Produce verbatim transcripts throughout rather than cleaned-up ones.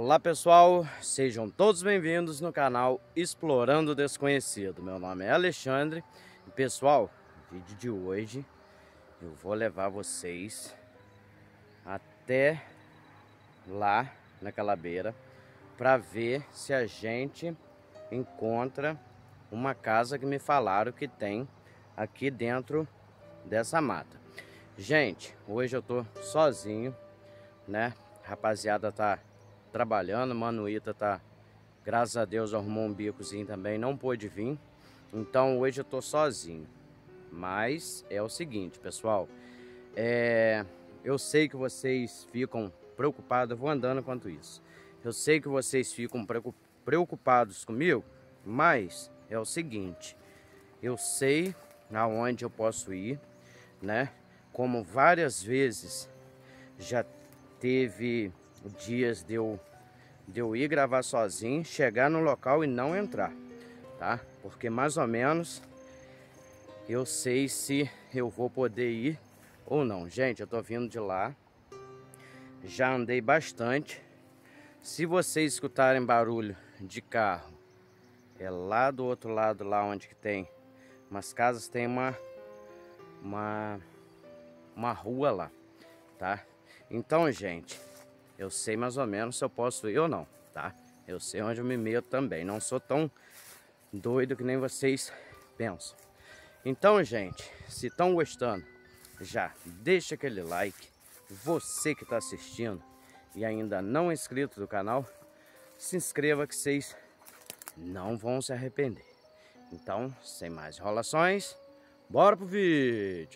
Olá pessoal, sejam todos bem-vindos no canal Explorando o Desconhecido. Meu nome é Alexandre e pessoal, no vídeo de hoje eu vou levar vocês até lá naquela beira para ver se a gente encontra uma casa que me falaram que tem aqui dentro dessa mata. Gente, hoje eu tô sozinho, né? A rapaziada tá trabalhando, Manuíta tá, graças a Deus, arrumou um bicozinho também, não pôde vir. Então hoje eu tô sozinho. Mas é o seguinte, pessoal, é, eu sei que vocês ficam preocupados, eu vou andando enquanto isso. Eu sei que vocês ficam preocupados comigo, mas é o seguinte, eu sei aonde eu posso ir, né? Como várias vezes já teve dias de eu, de eu ir gravar sozinho, chegar no local e não entrar, tá? Porque mais ou menos eu sei se eu vou poder ir ou não. Gente, eu tô vindo de lá, já andei bastante. Se vocês escutarem barulho de carro, é lá do outro lado, lá onde que tem umas casas, tem uma uma uma rua lá, tá? Então, gente, eu sei mais ou menos se eu posso ir ou não, tá? Eu sei onde eu me meto também. Não sou tão doido que nem vocês pensam. Então, gente, se estão gostando, já deixa aquele like. Você que está assistindo e ainda não é inscrito do canal, se inscreva que vocês não vão se arrepender. Então, sem mais enrolações, bora pro vídeo.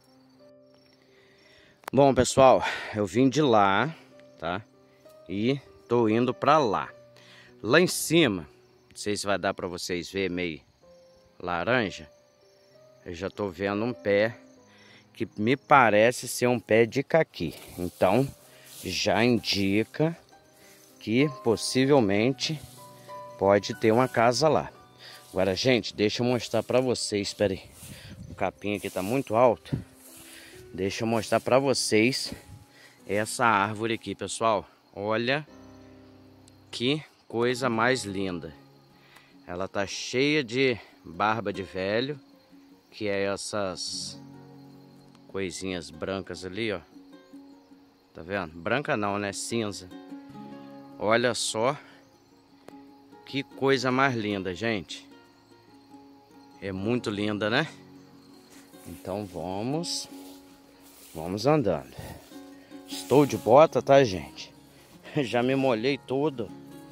Bom, pessoal, eu vim de lá, tá? E tô indo pra lá. Lá em cima, não sei se vai dar pra vocês ver, meio laranja. Eu já tô vendo um pé que me parece ser um pé de caqui. Então, já indica que possivelmente pode ter uma casa lá. Agora, gente, deixa eu mostrar pra vocês. Espera aí, o capim aqui tá muito alto. Deixa eu mostrar pra vocês essa árvore aqui, pessoal. Olha que coisa mais linda. Ela tá cheia de barba de velho, que é essas coisinhas brancas ali, ó. Tá vendo? Branca não, né? Cinza. Olha só que coisa mais linda, gente. É muito linda, né? Então vamos... Vamos andando. Estou de bota, tá, gente? Já me molhei todo.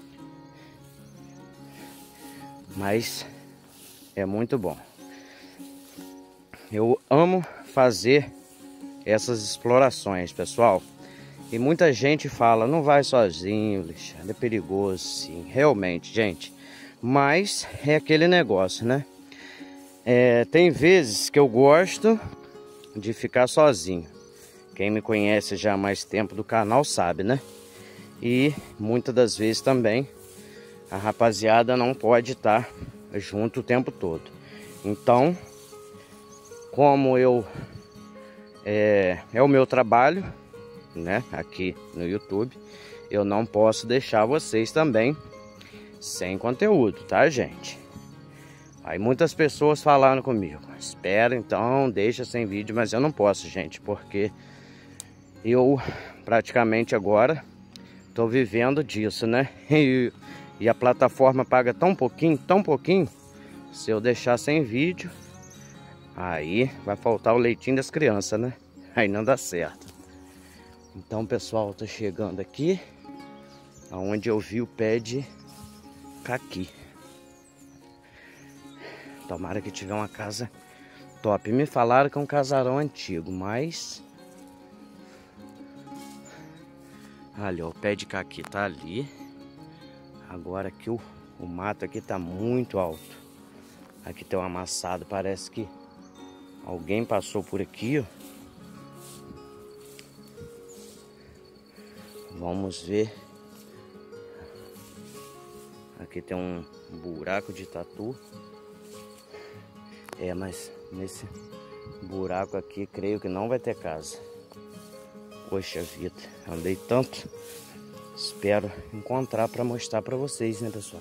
Mas é muito bom. Eu amo fazer essas explorações, pessoal. E muita gente fala, não vai sozinho, Alexandre, é perigoso. Sim, realmente, gente. Mas é aquele negócio, né? É, tem vezes que eu gosto de ficar sozinho. Quem me conhece já há mais tempo do canal sabe, né? E muitas das vezes também a rapaziada não pode estar junto o tempo todo. Então, como eu é, é o meu trabalho, né? Aqui no YouTube, eu não posso deixar vocês também sem conteúdo, tá, gente? Aí muitas pessoas falaram comigo, espera então, deixa sem vídeo, mas eu não posso, gente, porque eu praticamente agora tô vivendo disso, né? E, e a plataforma paga tão pouquinho, tão pouquinho. Se eu deixar sem vídeo, aí vai faltar o leitinho das crianças, né? Aí não dá certo. Então, pessoal, eu tô chegando aqui aonde eu vi o pé de caqui. Tomara que tiver uma casa top. Me falaram que é um casarão antigo, mas... Olha, o pé de caqui tá ali. Agora aqui o, o mato aqui tá muito alto. Aqui tem um amassado, parece que alguém passou por aqui, ó. Vamos ver. Aqui tem um buraco de tatu. É, mas nesse buraco aqui creio que não vai ter casa. Poxa vida, andei tanto Espero encontrar para mostrar para vocês, né, pessoal?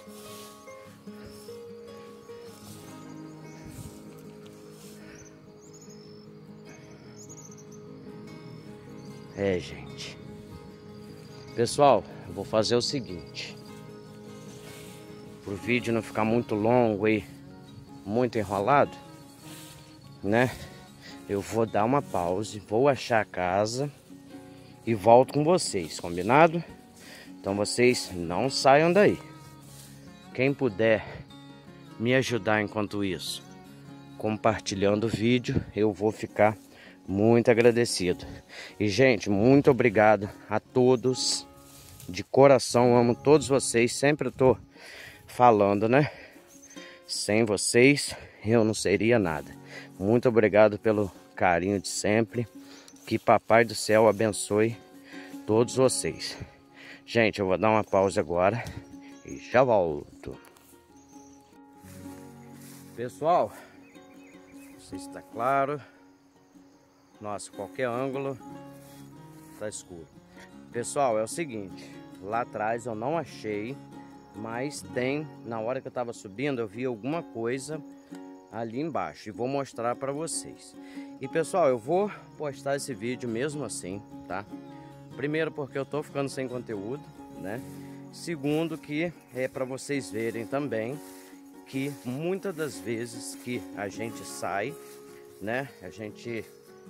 É, gente. Pessoal, eu vou fazer o seguinte. Para o vídeo não ficar muito longo e muito enrolado, né? Eu vou dar uma pausa, vou achar a casa e volto com vocês, combinado? Então vocês não saiam daí. Quem puder me ajudar enquanto isso, compartilhando o vídeo, eu vou ficar muito agradecido. E gente, muito obrigado a todos. De coração, amo todos vocês. Sempre eu tô falando, né? Sem vocês eu não seria nada. Muito obrigado pelo carinho de sempre. Que Papai do Céu abençoe todos vocês. Gente, eu vou dar uma pausa agora e já volto. Pessoal, não sei se está claro. Nossa, qualquer ângulo tá escuro. Pessoal, é o seguinte, lá atrás eu não achei, mas tem, na hora que eu tava subindo, eu vi alguma coisa ali embaixo e vou mostrar para vocês. E pessoal, eu vou postar esse vídeo mesmo assim, tá? Primeiro porque eu tô ficando sem conteúdo, né? Segundo que é para vocês verem também que muitas das vezes que a gente sai, né? A gente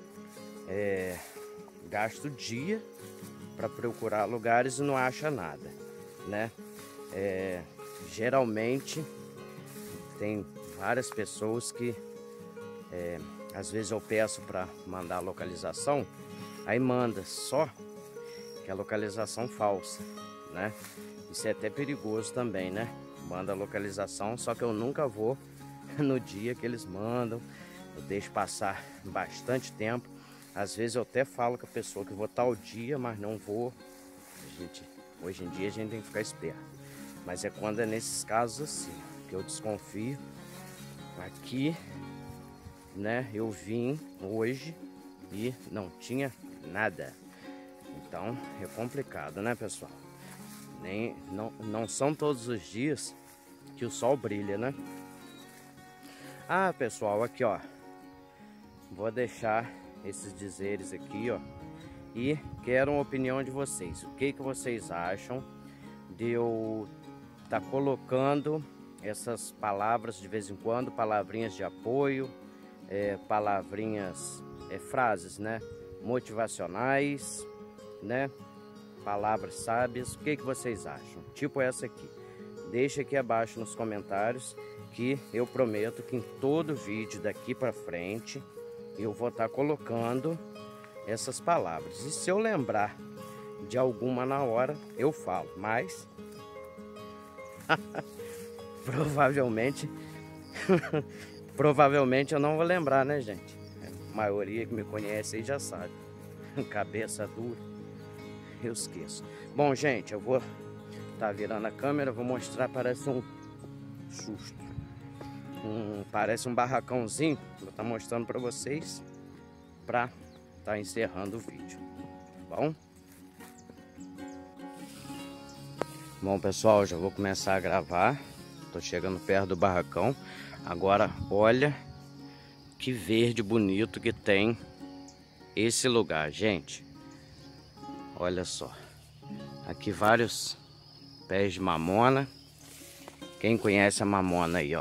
é, gasta o dia para procurar lugares e não acha nada, né? É, geralmente tem várias pessoas que é, às vezes eu peço para mandar a localização, aí manda só que é a localização falsa, né? Isso é até perigoso também, né? Manda a localização, só que eu nunca vou no dia que eles mandam. Eu deixo passar bastante tempo. Às vezes eu até falo com a pessoa que vou tal dia, mas não vou. A gente, hoje em dia a gente tem que ficar esperto. Mas é quando é nesses casos assim, que eu desconfio. Aqui, né, eu vim hoje e não tinha nada. Então é complicado, né, pessoal? Nem, não, não são todos os dias que o sol brilha, né? Ah, pessoal, aqui ó, vou deixar esses dizeres aqui, ó, e quero uma opinião de vocês. O que que vocês acham de eu estar tá colocando essas palavras de vez em quando, palavrinhas de apoio, é, palavrinhas, é, frases, né, motivacionais, né, palavras sábias? O que que vocês acham? Tipo essa aqui. Deixa aqui abaixo nos comentários que eu prometo que em todo vídeo daqui para frente eu vou estar colocando essas palavras. E se eu lembrar de alguma na hora, eu falo. Mas provavelmente provavelmente eu não vou lembrar, né, gente? A maioria que me conhece aí já sabe. Cabeça dura, eu esqueço. Bom, gente, eu vou tá virando a câmera, vou mostrar. Parece um susto, um, parece um barracãozinho. Vou estar mostrando para vocês, para tá encerrando o vídeo, tá bom? Bom, pessoal, já vou começar a gravar. Tô chegando perto do barracão. Agora, olha que verde bonito que tem esse lugar, gente. Olha só, aqui vários pés de mamona. Quem conhece a mamona aí, ó.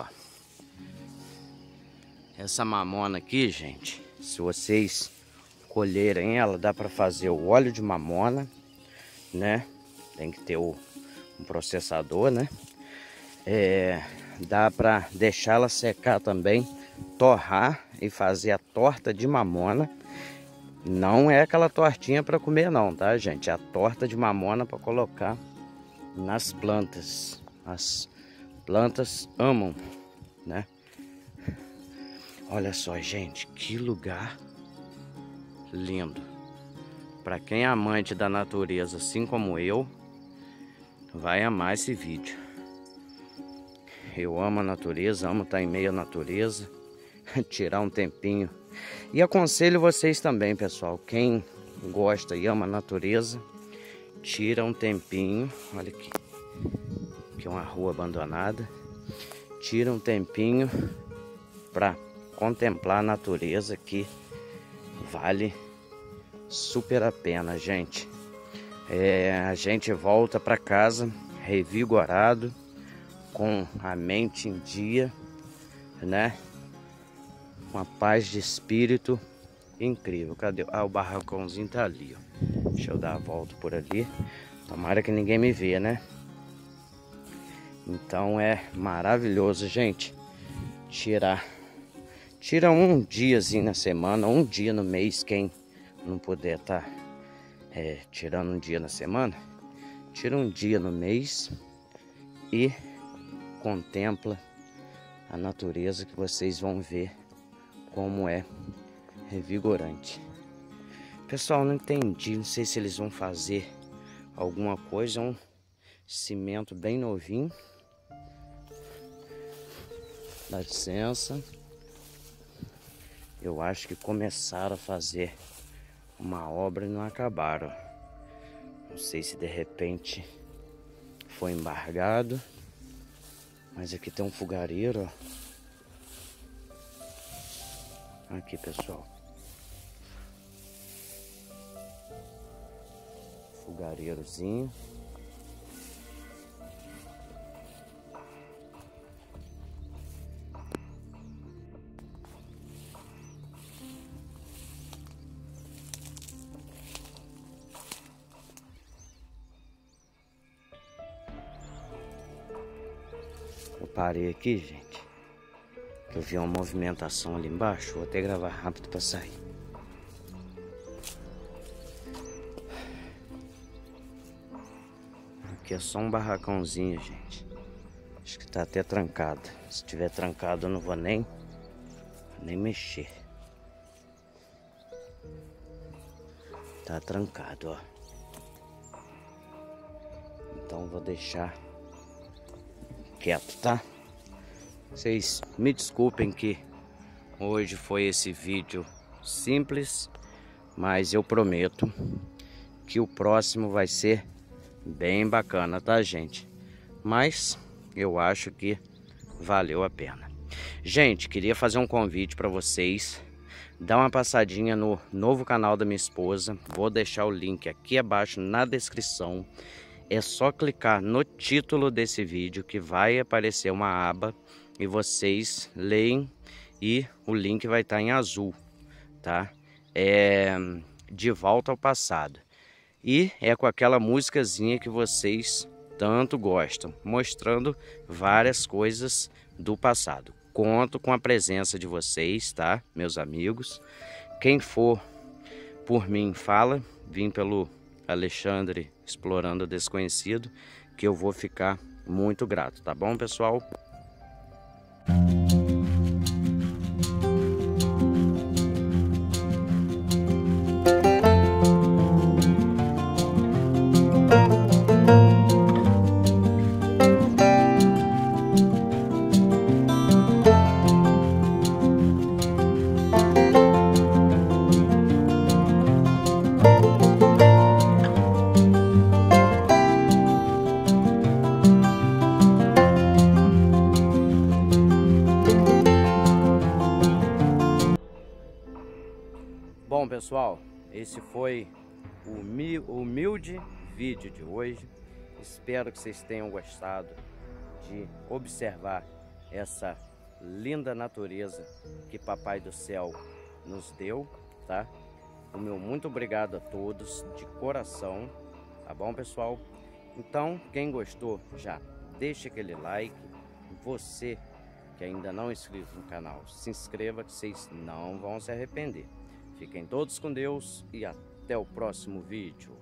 Essa mamona aqui, gente, se vocês colherem ela, dá para fazer o óleo de mamona, né? Tem que ter o um processador, né? É, dá para deixar ela secar também, torrar e fazer a torta de mamona. Não é aquela tortinha para comer não, tá, gente? É a torta de mamona para colocar nas plantas. As plantas amam, né? Olha só, gente, que lugar lindo. Para quem é amante da natureza, assim como eu, vai amar esse vídeo. Eu amo a natureza, amo estar em meio à natureza, tirar um tempinho. E aconselho vocês também, pessoal, quem gosta e ama a natureza, tira um tempinho, olha aqui, que é uma rua abandonada, tira um tempinho para contemplar a natureza, que vale super a pena, gente. É, a gente volta para casa revigorado, com a mente em dia, né? Uma paz de espírito incrível. Cadê? Ah, o barracãozinho tá ali, ó. Deixa eu dar a volta por ali. Tomara que ninguém me vê, né? Então é maravilhoso, gente. Tirar Tira um diazinho na semana, um dia no mês, quem não puder estar é, tirando um dia na semana, tira um dia no mês e contempla a natureza, que vocês vão ver como é revigorante. Pessoal, não entendi, não sei se eles vão fazer alguma coisa, um cimento bem novinho. Dá licença. Eu acho que começaram a fazer uma obra e não acabaram. Não sei se de repente foi embargado. Mas aqui tem um fogareiro, ó. Aqui, pessoal. Fogareirozinho. Eu parei aqui, gente, que eu vi uma movimentação ali embaixo. Vou até gravar rápido para sair. Aqui é só um barracãozinho, gente. Acho que tá até trancado. Se tiver trancado eu não vou nem nem mexer. Tá trancado, ó. Então vou deixar quieto, tá? Vocês me desculpem que hoje foi esse vídeo simples, mas eu prometo que o próximo vai ser bem bacana, tá, gente? Mas eu acho que valeu a pena. Gente, queria fazer um convite para vocês. Dá uma passadinha no novo canal da minha esposa. Vou deixar o link aqui abaixo na descrição. É só clicar no título desse vídeo que vai aparecer uma aba e vocês leem e o link vai estar em azul, tá? É De Volta ao Passado. E é com aquela musicazinha que vocês tanto gostam, mostrando várias coisas do passado. Conto com a presença de vocês, tá, meus amigos? Quem for por mim, fala. Vim pelo Alexandre Explorando o Desconhecido, que eu vou ficar muito grato, tá bom, pessoal? Bom, pessoal, esse foi o humilde vídeo de hoje. Espero que vocês tenham gostado de observar essa linda natureza que Papai do Céu nos deu, tá? O meu muito obrigado a todos de coração, tá bom, pessoal? Então, quem gostou, já deixa aquele like. Você que ainda não é inscrito no canal, se inscreva, que vocês não vão se arrepender. Fiquem todos com Deus e até o próximo vídeo.